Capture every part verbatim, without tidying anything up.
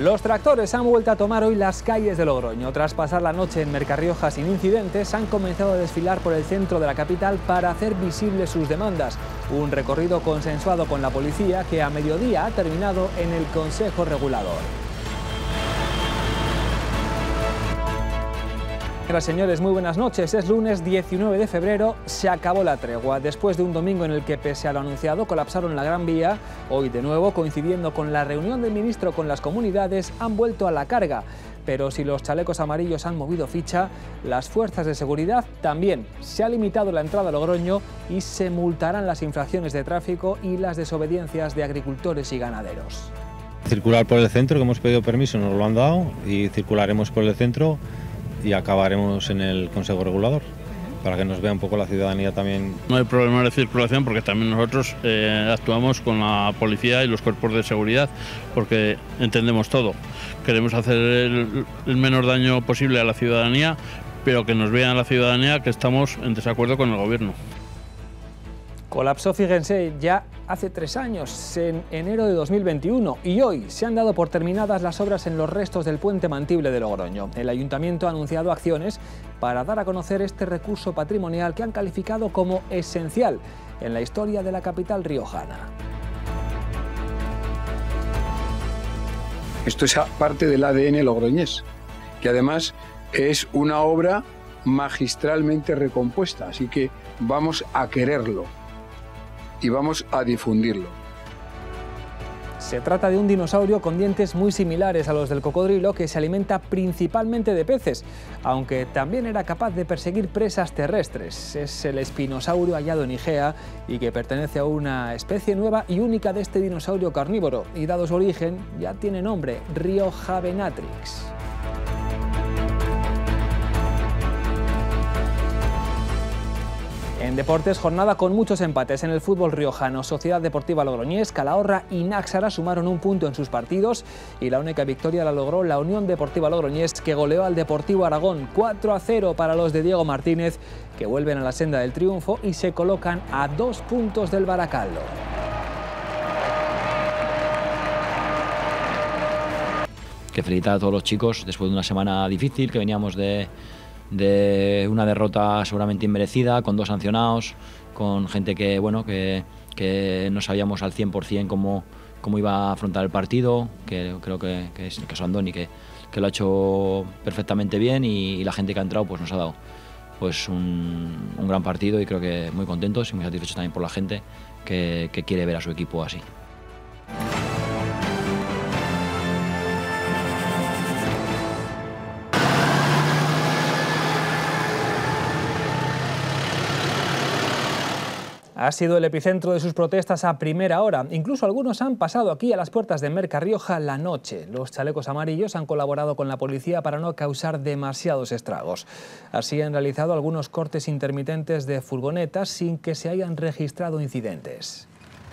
Los tractores han vuelto a tomar hoy las calles de Logroño. Tras pasar la noche en Mercarrioja sin incidentes, han comenzado a desfilar por el centro de la capital para hacer visibles sus demandas. Un recorrido consensuado con la policía que a mediodía ha terminado en el Consejo Regulador. Señoras y señores, muy buenas noches. Es lunes diecinueve de febrero, se acabó la tregua. Después de un domingo en el que, pese a lo anunciado, colapsaron la Gran Vía, hoy de nuevo, coincidiendo con la reunión del ministro con las comunidades, han vuelto a la carga. Pero si los chalecos amarillos han movido ficha, las fuerzas de seguridad también. Se ha limitado la entrada a Logroño y se multarán las infracciones de tráfico y las desobediencias de agricultores y ganaderos. Circular por el centro, que hemos pedido permiso, nos lo han dado, y circularemos por el centro y acabaremos en el Consejo Regulador, para que nos vea un poco la ciudadanía también. No hay problema de circulación porque también nosotros eh, actuamos con la policía y los cuerpos de seguridad, porque entendemos todo. Queremos hacer el, el menor daño posible a la ciudadanía, pero que nos vean la ciudadanía que estamos en desacuerdo con el gobierno. Colapsó, fíjense, ya hace tres años, en enero de dos mil veintiuno, y hoy se han dado por terminadas las obras en los restos del puente Mantible de Logroño. El Ayuntamiento ha anunciado acciones para dar a conocer este recurso patrimonial que han calificado como esencial en la historia de la capital riojana. Esto es parte del A D N logroñés, que además es una obra magistralmente recompuesta, así que vamos a quererlo y vamos a difundirlo. Se trata de un dinosaurio con dientes muy similares a los del cocodrilo, que se alimenta principalmente de peces, aunque también era capaz de perseguir presas terrestres. Es el espinosaurio hallado en Igea y que pertenece a una especie nueva y única de este dinosaurio carnívoro, y dado su origen ya tiene nombre: Rioja Venatrix. En deportes, jornada con muchos empates en el fútbol riojano. Sociedad Deportiva Logroñés, Calahorra y Náxara sumaron un punto en sus partidos, y la única victoria la logró la Unión Deportiva Logroñés, que goleó al Deportivo Aragón cuatro a cero para los de Diego Martínez, que vuelven a la senda del triunfo y se colocan a dos puntos del Baracaldo. Que felicitar a todos los chicos después de una semana difícil, que veníamos de... de una derrota seguramente inmerecida, con dos sancionados, con gente que, bueno, que, que no sabíamos al cien por cien cómo, cómo iba a afrontar el partido, que creo que, que es el caso de Andoni, que, que lo ha hecho perfectamente bien, y, y la gente que ha entrado pues nos ha dado pues un, un gran partido, y creo que muy contentos y muy satisfechos también por la gente que, que quiere ver a su equipo así. Ha sido el epicentro de sus protestas a primera hora. Incluso algunos han pasado aquí a las puertas de Mercarrioja la noche. Los chalecos amarillos han colaborado con la policía para no causar demasiados estragos. Así han realizado algunos cortes intermitentes de furgonetas sin que se hayan registrado incidentes.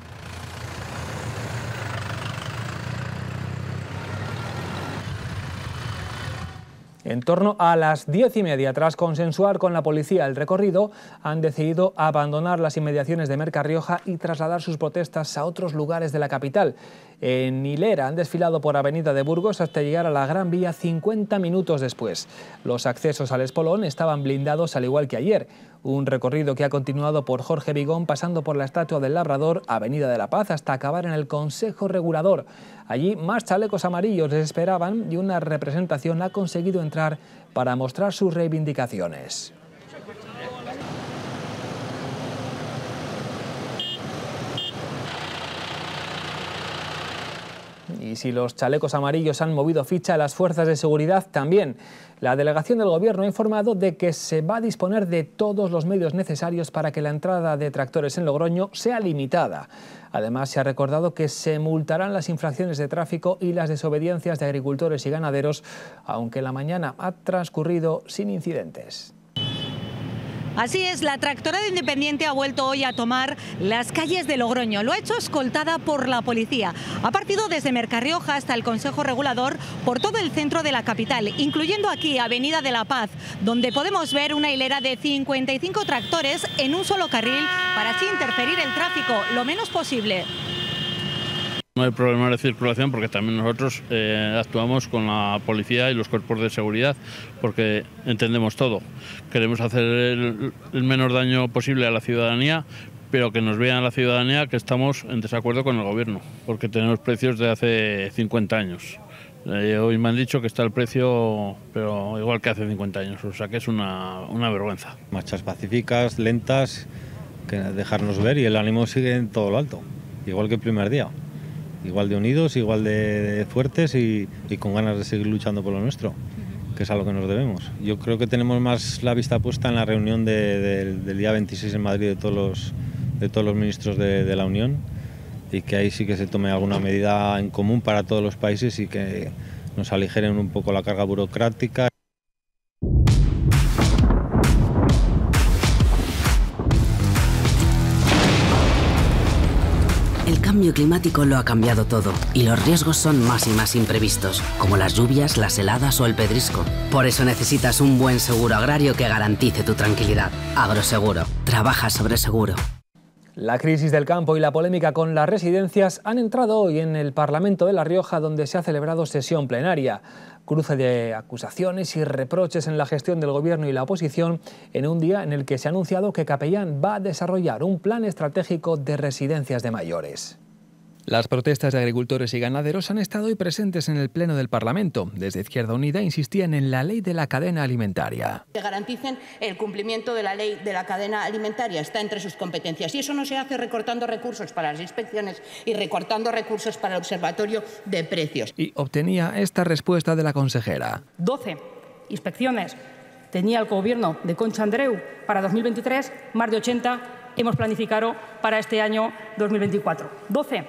En torno a las diez y media, tras consensuar con la policía el recorrido, han decidido abandonar las inmediaciones de Mercarrioja y trasladar sus protestas a otros lugares de la capital. En Hilera han desfilado por Avenida de Burgos hasta llegar a la Gran Vía cincuenta minutos después. Los accesos al Espolón estaban blindados al igual que ayer. Un recorrido que ha continuado por Jorge Vigón, pasando por la Estatua del Labrador, Avenida de la Paz, hasta acabar en el Consejo Regulador. Allí más chalecos amarillos les esperaban y una representación ha conseguido entrar para mostrar sus reivindicaciones. Y si los chalecos amarillos han movido ficha, las fuerzas de seguridad también. La delegación del Gobierno ha informado de que se va a disponer de todos los medios necesarios para que la entrada de tractores en Logroño sea limitada. Además, se ha recordado que se multarán las infracciones de tráfico y las desobediencias de agricultores y ganaderos, aunque la mañana ha transcurrido sin incidentes. Así es, la tractora de Independiente ha vuelto hoy a tomar las calles de Logroño. Lo ha hecho escoltada por la policía. Ha partido desde Mercarrioja hasta el Consejo Regulador por todo el centro de la capital, incluyendo aquí Avenida de la Paz, donde podemos ver una hilera de cincuenta y cinco tractores en un solo carril para así interferir el tráfico lo menos posible. No hay problema de circulación porque también nosotros eh, actuamos con la policía y los cuerpos de seguridad porque entendemos todo. Queremos hacer el, el menor daño posible a la ciudadanía, pero que nos vean la ciudadanía que estamos en desacuerdo con el gobierno, porque tenemos precios de hace cincuenta años. Eh, hoy me han dicho que está el precio, pero igual que hace cincuenta años, o sea que es una, una vergüenza. Marchas pacíficas, lentas, que dejarnos ver y el ánimo sigue en todo lo alto, igual que el primer día. Igual de unidos, igual de, de fuertes y, y con ganas de seguir luchando por lo nuestro, que es a lo que nos debemos. Yo creo que tenemos más la vista puesta en la reunión de, de, del día veintiséis en Madrid de todos los, de todos los ministros de, de la Unión, y que ahí sí que se tome alguna medida en común para todos los países y que nos aligeren un poco la carga burocrática. El cambio climático lo ha cambiado todo y los riesgos son más y más imprevistos, como las lluvias, las heladas o el pedrisco. Por eso necesitas un buen seguro agrario que garantice tu tranquilidad. Agroseguro. Trabaja sobre seguro. La crisis del campo y la polémica con las residencias han entrado hoy en el Parlamento de La Rioja, donde se ha celebrado sesión plenaria. Cruce de acusaciones y reproches en la gestión del Gobierno y la oposición en un día en el que se ha anunciado que Capellán va a desarrollar un plan estratégico de residencias de mayores. Las protestas de agricultores y ganaderos han estado hoy presentes en el Pleno del Parlamento. Desde Izquierda Unida insistían en la ley de la cadena alimentaria. Que garanticen el cumplimiento de la ley de la cadena alimentaria, está entre sus competencias. Y eso no se hace recortando recursos para las inspecciones y recortando recursos para el Observatorio de Precios. Y obtenía esta respuesta de la consejera. doce inspecciones tenía el Gobierno de Concha Andreu para dos mil veintitrés, más de ochenta hemos planificado para este año dos mil veinticuatro. doce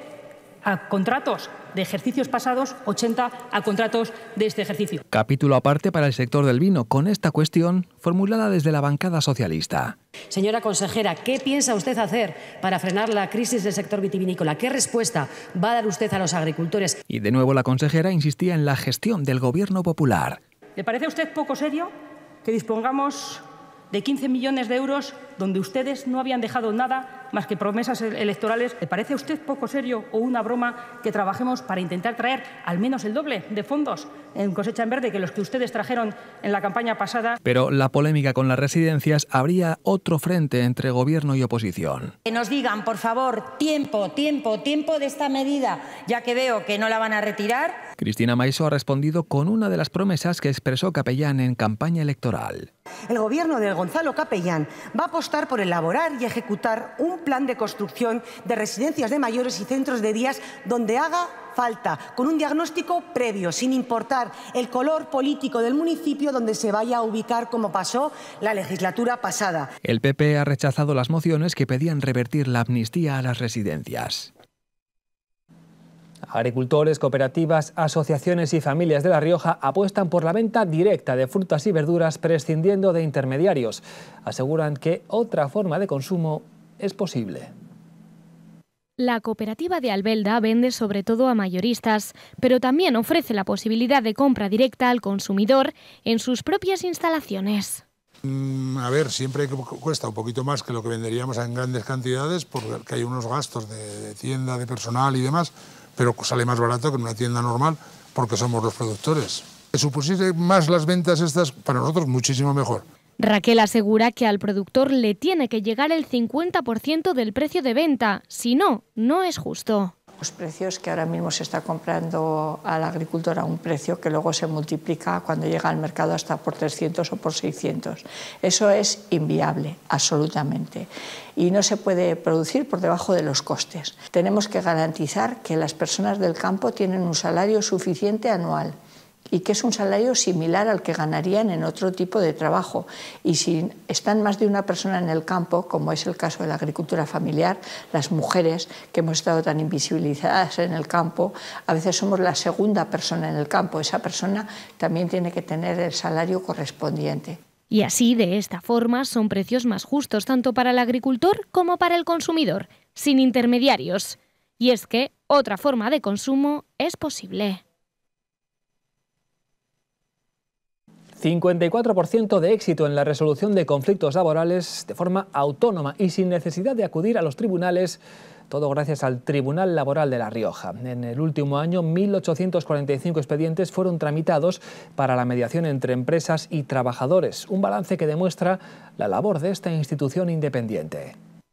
a contratos de ejercicios pasados, ochenta a contratos de este ejercicio. Capítulo aparte para el sector del vino, con esta cuestión formulada desde la bancada socialista. Señora consejera, ¿qué piensa usted hacer para frenar la crisis del sector vitivinícola? ¿Qué respuesta va a dar usted a los agricultores? Y de nuevo la consejera insistía en la gestión del Gobierno popular. ¿Le parece a usted poco serio que dispongamos de quince millones de euros donde ustedes no habían dejado nada más que promesas electorales? ¿Le parece a usted poco serio o una broma que trabajemos para intentar traer al menos el doble de fondos en cosecha en verde que los que ustedes trajeron en la campaña pasada? Pero la polémica con las residencias habría otro frente entre Gobierno y oposición. Que nos digan, por favor, tiempo, tiempo, tiempo de esta medida, ya que veo que no la van a retirar. Cristina Maiso ha respondido con una de las promesas que expresó Capellán en campaña electoral. El Gobierno de Gonzalo Capellán va a apostar por elaborar y ejecutar un plan de construcción de residencias de mayores y centros de días donde haga falta, con un diagnóstico previo, sin importar el color político del municipio donde se vaya a ubicar, como pasó la legislatura pasada. El P P ha rechazado las mociones que pedían revertir la amnistía a las residencias. Agricultores, cooperativas, asociaciones y familias de La Rioja apuestan por la venta directa de frutas y verduras prescindiendo de intermediarios. Aseguran que otra forma de consumo es posible. La cooperativa de Albelda vende sobre todo a mayoristas, pero también ofrece la posibilidad de compra directa al consumidor en sus propias instalaciones. A ver, siempre cuesta un poquito más que lo que venderíamos en grandes cantidades porque hay unos gastos de, de tienda, de personal y demás, pero sale más barato que en una tienda normal porque somos los productores. Supusiese más las ventas estas, para nosotros muchísimo mejor. Raquel asegura que al productor le tiene que llegar el cincuenta por ciento del precio de venta, si no, no es justo. Los precios que ahora mismo se está comprando al agricultor a un precio que luego se multiplica cuando llega al mercado hasta por trescientos o por seiscientos. Eso es inviable, absolutamente. Y no se puede producir por debajo de los costes. Tenemos que garantizar que las personas del campo tienen un salario suficiente anual y que es un salario similar al que ganarían en otro tipo de trabajo. Y si están más de una persona en el campo, como es el caso de la agricultura familiar, las mujeres que hemos estado tan invisibilizadas en el campo, a veces somos la segunda persona en el campo. Esa persona también tiene que tener el salario correspondiente. Y así, de esta forma, son precios más justos tanto para el agricultor como para el consumidor, sin intermediarios. Y es que otra forma de consumo es posible. cincuenta y cuatro por ciento de éxito en la resolución de conflictos laborales de forma autónoma y sin necesidad de acudir a los tribunales Todo gracias al Tribunal Laboral de La Rioja. En el último año, mil ochocientos cuarenta y cinco expedientes fueron tramitados para la mediación entre empresas y trabajadores. Un balance que demuestra la labor de esta institución independiente.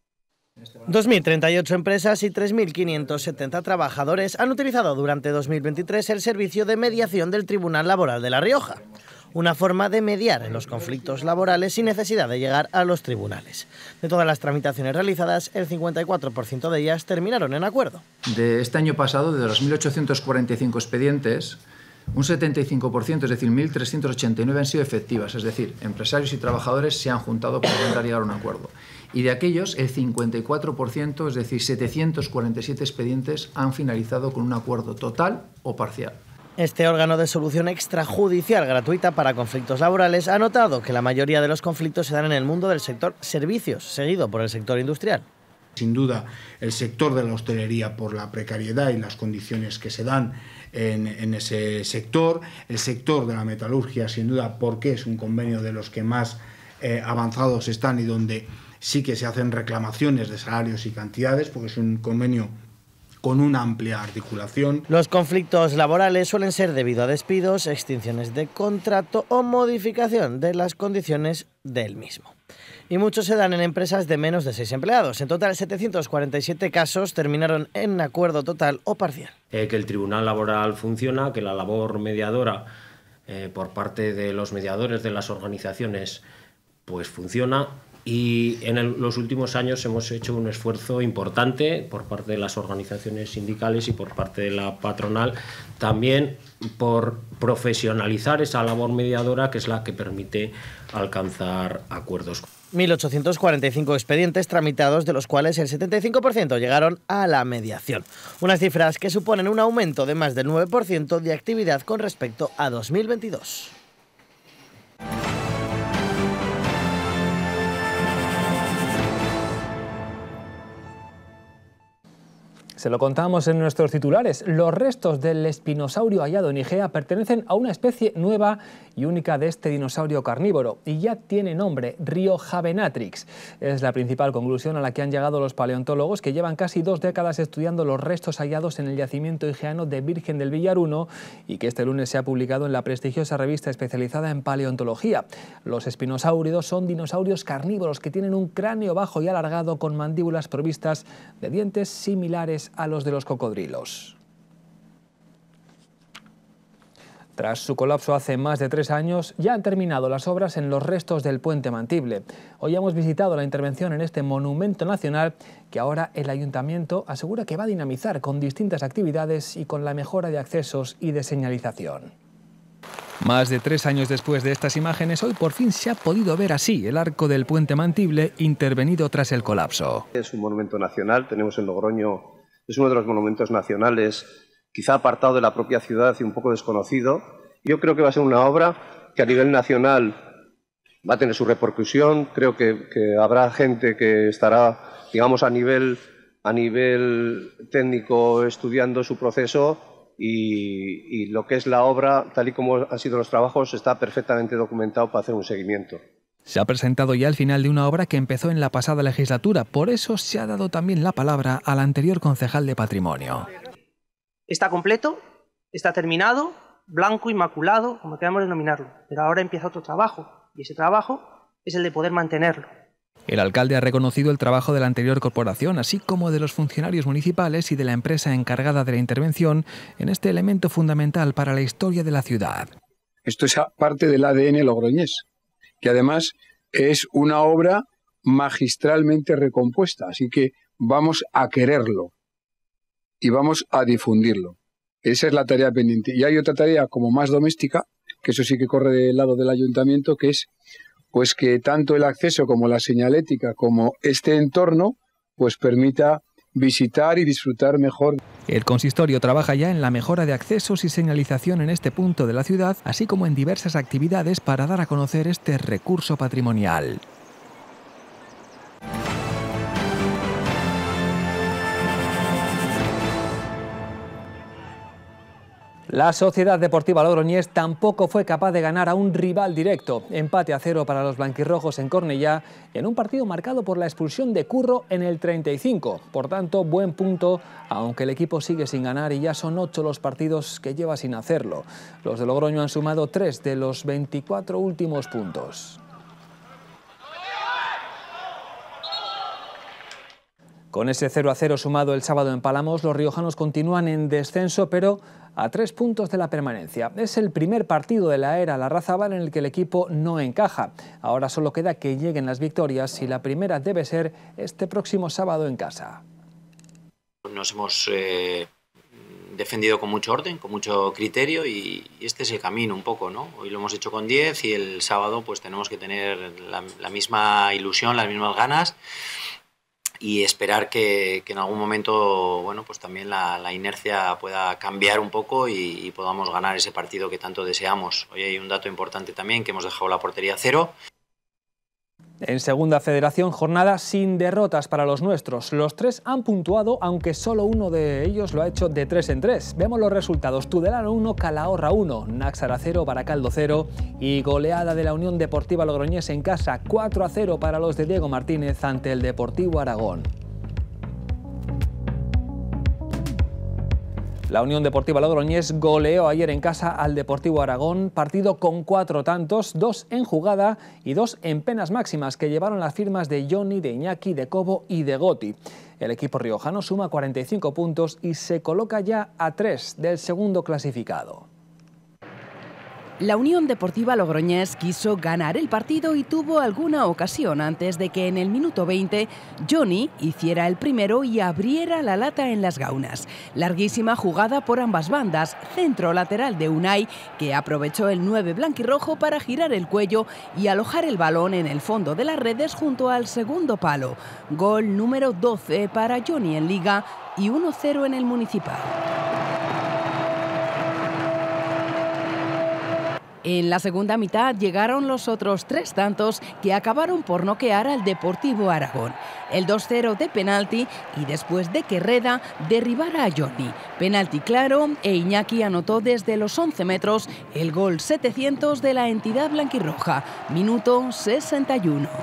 dos mil treinta y ocho empresas y tres mil quinientos setenta trabajadores han utilizado durante dos mil veintitrés el servicio de mediación del Tribunal Laboral de La Rioja, una forma de mediar en los conflictos laborales sin necesidad de llegar a los tribunales. De todas las tramitaciones realizadas, el cincuenta y cuatro por ciento de ellas terminaron en acuerdo. De este año pasado, de los mil ochocientos cuarenta y cinco expedientes, un setenta y cinco por ciento, es decir, mil trescientos ochenta y nueve han sido efectivas, es decir, empresarios y trabajadores se han juntado para intentar llegar a un acuerdo. Y de aquellos, el cincuenta y cuatro por ciento, es decir, setecientos cuarenta y siete expedientes, han finalizado con un acuerdo total o parcial. Este órgano de solución extrajudicial gratuita para conflictos laborales ha notado que la mayoría de los conflictos se dan en el mundo del sector servicios, seguido por el sector industrial. Sin duda, el sector de la hostelería por la precariedad y las condiciones que se dan en, en ese sector, el sector de la metalurgia, sin duda, porque es un convenio de los que más eh, avanzados están y donde sí que se hacen reclamaciones de salarios y cantidades, porque es un convenio con una amplia articulación. Los conflictos laborales suelen ser debido a despidos, extinciones de contrato o modificación de las condiciones del mismo. Y muchos se dan en empresas de menos de seis empleados. En total, setecientos cuarenta y siete casos terminaron en acuerdo total o parcial. Eh, que el Tribunal Laboral funciona, que la labor mediadora eh, por parte de los mediadores de las organizaciones pues funciona. Y en el, los últimos años hemos hecho un esfuerzo importante por parte de las organizaciones sindicales y por parte de la patronal, también por profesionalizar esa labor mediadora, que es la que permite alcanzar acuerdos. mil ochocientos cuarenta y cinco expedientes tramitados, de los cuales el setenta y cinco por ciento llegaron a la mediación. Unas cifras que suponen un aumento de más del nueve por ciento de actividad con respecto a dos mil veintidós. Se lo contamos en nuestros titulares. Los restos del espinosaurio hallado en Igea pertenecen a una especie nueva y única de este dinosaurio carnívoro y ya tiene nombre, Riojavenatrix. Es la principal conclusión a la que han llegado los paleontólogos, que llevan casi dos décadas estudiando los restos hallados en el yacimiento igeano de Virgen del Villar uno y que este lunes se ha publicado en la prestigiosa revista especializada en paleontología. Los espinosáuridos son dinosaurios carnívoros que tienen un cráneo bajo y alargado con mandíbulas provistas de dientes similares a los de los cocodrilos. Tras su colapso hace más de tres años, ya han terminado las obras en los restos del Puente Mantible. Hoy hemos visitado la intervención en este monumento nacional que ahora el Ayuntamiento asegura que va a dinamizar con distintas actividades y con la mejora de accesos y de señalización. Más de tres años después de estas imágenes, hoy por fin se ha podido ver así el arco del Puente Mantible intervenido tras el colapso. Es un monumento nacional, tenemos en Logroño, es uno de los monumentos nacionales quizá apartado de la propia ciudad y un poco desconocido. Yo creo que va a ser una obra que a nivel nacional va a tener su repercusión. Creo que, que habrá gente que estará, digamos, a nivel, a nivel técnico estudiando su proceso y, y lo que es la obra, tal y como han sido los trabajos, está perfectamente documentado para hacer un seguimiento. Se ha presentado ya el final de una obra que empezó en la pasada legislatura, por eso se ha dado también la palabra al anterior concejal de Patrimonio. Está completo, está terminado, blanco, inmaculado, como queramos denominarlo, pero ahora empieza otro trabajo, y ese trabajo es el de poder mantenerlo. El alcalde ha reconocido el trabajo de la anterior corporación, así como de los funcionarios municipales y de la empresa encargada de la intervención en este elemento fundamental para la historia de la ciudad. Esto es parte del A D N logroñés, que además es una obra magistralmente recompuesta, así que vamos a quererlo y vamos a difundirlo. Esa es la tarea pendiente. Y hay otra tarea como más doméstica, que eso sí que corre del lado del ayuntamiento, que es pues que tanto el acceso como la señalética como este entorno pues permita visitar y disfrutar mejor. El consistorio trabaja ya en la mejora de accesos y señalización en este punto de la ciudad, así como en diversas actividades para dar a conocer este recurso patrimonial. La Sociedad Deportiva Logroñés tampoco fue capaz de ganar a un rival directo. Empate a cero para los blanquirrojos en Cornellá, en un partido marcado por la expulsión de Curro en el treinta y cinco. Por tanto, buen punto, aunque el equipo sigue sin ganar y ya son ocho los partidos que lleva sin hacerlo. Los de Logroño han sumado tres de los veinticuatro últimos puntos. Con ese cero a cero sumado el sábado en Palamos, los riojanos continúan en descenso, pero a tres puntos de la permanencia. Es el primer partido de la era Larrazábal en el que el equipo no encaja. Ahora solo queda que lleguen las victorias y la primera debe ser este próximo sábado en casa. Nos hemos eh, defendido con mucho orden, con mucho criterio y, y este es el camino un poco, ¿no? Hoy lo hemos hecho con diez y el sábado pues tenemos que tener la, la misma ilusión, las mismas ganas y esperar que, que en algún momento, bueno, pues también la, la inercia pueda cambiar un poco y, y podamos ganar ese partido que tanto deseamos. Hoy hay un dato importante también, que hemos dejado la portería a cero. En Segunda Federación, jornada sin derrotas para los nuestros. Los tres han puntuado, aunque solo uno de ellos lo ha hecho de tres en tres. Vemos los resultados. Tudelano uno, Calahorra uno, Náxara cero, Baracaldo cero y goleada de la Unión Deportiva Logroñés en casa, cuatro a cero para los de Diego Martínez ante el Deportivo Aragón. La Unión Deportiva Logroñés goleó ayer en casa al Deportivo Aragón, partido con cuatro tantos, dos en jugada y dos en penas máximas que llevaron las firmas de Johnny, de Iñaki, de Cobo y de Goti. El equipo riojano suma cuarenta y cinco puntos y se coloca ya a tres del segundo clasificado. La Unión Deportiva Logroñés quiso ganar el partido y tuvo alguna ocasión antes de que en el minuto veinte Johnny hiciera el primero y abriera la lata en las gaunas. Larguísima jugada por ambas bandas, centro lateral de Unai, que aprovechó el nueve blanquirrojo para girar el cuello y alojar el balón en el fondo de las redes junto al segundo palo. Gol número doce para Johnny en Liga y uno cero en el Municipal. En la segunda mitad llegaron los otros tres tantos que acabaron por noquear al Deportivo Aragón. El dos cero de penalti y después de que Reda derribara a Johnny. Penalti claro e Iñaki anotó desde los once metros el gol setecientos de la entidad blanquirroja. Minuto sesenta y uno.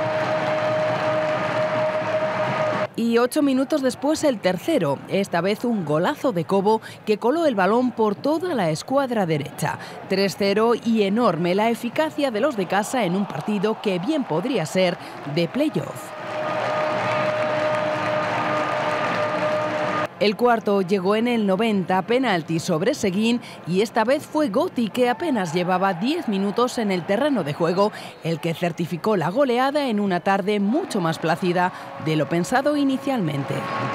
Y ocho minutos después el tercero, esta vez un golazo de Cobo que coló el balón por toda la escuadra derecha. tres cero y enorme la eficacia de los de casa en un partido que bien podría ser de playoff. El cuarto llegó en el noventa, penalti sobre Seguín y esta vez fue Goti, que apenas llevaba diez minutos en el terreno de juego, el que certificó la goleada en una tarde mucho más plácida de lo pensado inicialmente.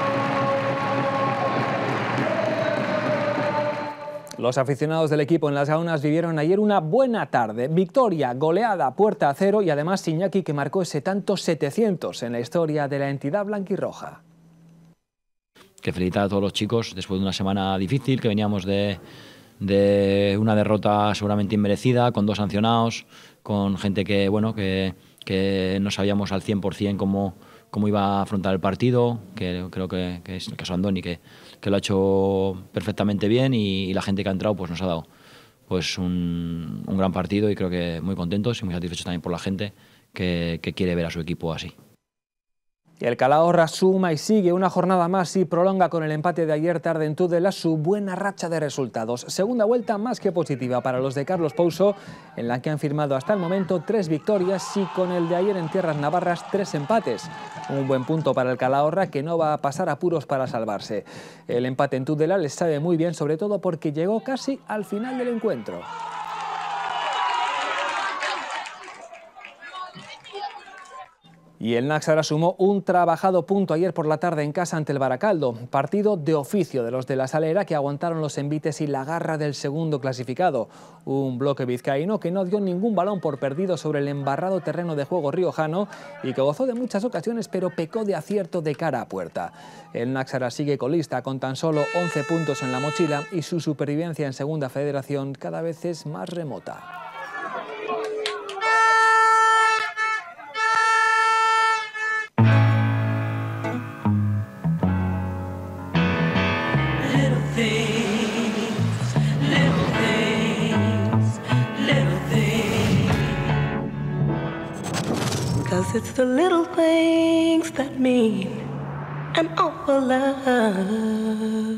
Los aficionados del equipo en las gaunas vivieron ayer una buena tarde. Victoria, goleada, puerta a cero y además Iñaki, que marcó ese tanto setecientos en la historia de la entidad blanquirroja. Que felicitar a todos los chicos después de una semana difícil, que veníamos de, de una derrota seguramente inmerecida, con dos sancionados, con gente que, bueno, que, que no sabíamos al cien por cien cómo, cómo iba a afrontar el partido, que creo que, que es el caso de Andoni, que, que lo ha hecho perfectamente bien y, y la gente que ha entrado pues nos ha dado pues un, un gran partido y creo que muy contentos y muy satisfechos también por la gente que, que quiere ver a su equipo así. El Calahorra suma y sigue una jornada más y prolonga con el empate de ayer tarde en Tudela su buena racha de resultados. Segunda vuelta más que positiva para los de Carlos Pouso, en la que han firmado hasta el momento tres victorias y con el de ayer en tierras navarras tres empates. Un buen punto para el Calahorra, que no va a pasar apuros para salvarse. El empate en Tudela les sabe muy bien, sobre todo porque llegó casi al final del encuentro. Y el Náxara sumó un trabajado punto ayer por la tarde en casa ante el Baracaldo. Partido de oficio de los de la Salera, que aguantaron los envites y la garra del segundo clasificado. Un bloque vizcaíno que no dio ningún balón por perdido sobre el embarrado terreno de juego riojano y que gozó de muchas ocasiones, pero pecó de acierto de cara a puerta. El Náxara sigue colista con tan solo once puntos en la mochila y su supervivencia en Segunda Federación cada vez es más remota. 'cause it's the little things that mean an awful lot.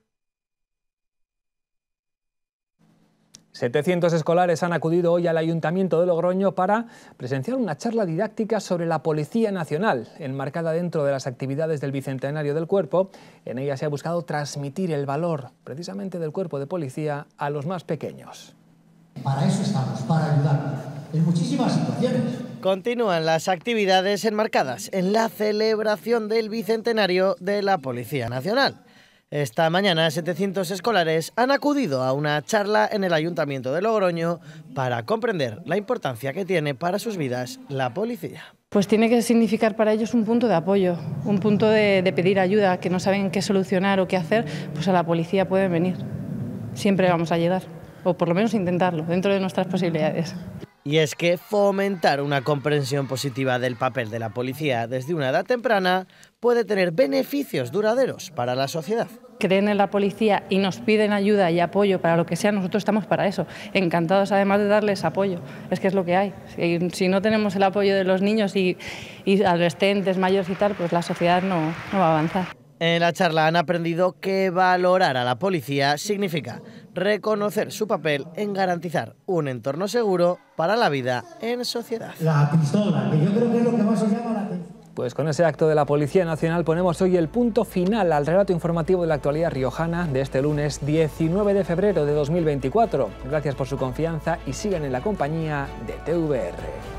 setecientos escolares han acudido hoy al Ayuntamiento de Logroño para presenciar una charla didáctica sobre la Policía Nacional, enmarcada dentro de las actividades del Bicentenario del Cuerpo. En ella se ha buscado transmitir el valor, precisamente del cuerpo de policía, a los más pequeños. Para eso estamos, para ayudar en muchísimas situaciones. Continúan las actividades enmarcadas en la celebración del Bicentenario de la Policía Nacional. Esta mañana setecientos escolares han acudido a una charla en el Ayuntamiento de Logroño para comprender la importancia que tiene para sus vidas la policía. Pues tiene que significar para ellos un punto de apoyo, un punto de, de pedir ayuda, que no saben qué solucionar o qué hacer, pues a la policía pueden venir. Siempre vamos a llegar, o por lo menos intentarlo, dentro de nuestras posibilidades. Y es que fomentar una comprensión positiva del papel de la policía desde una edad temprana puede tener beneficios duraderos para la sociedad. Creen en la policía y nos piden ayuda y apoyo para lo que sea, nosotros estamos para eso. Encantados además de darles apoyo, es que es lo que hay. Si, si no tenemos el apoyo de los niños y, y adolescentes, mayores y tal, pues la sociedad no, no va a avanzar. En la charla han aprendido que valorar a la policía significa reconocer su papel en garantizar un entorno seguro para la vida en sociedad. La pistola, que yo creo que es lo que más os llama la atención. Pues con ese acto de la Policía Nacional ponemos hoy el punto final al relato informativo de la actualidad riojana de este lunes diecinueve de febrero de dos mil veinticuatro. Gracias por su confianza y sigan en la compañía de T V R.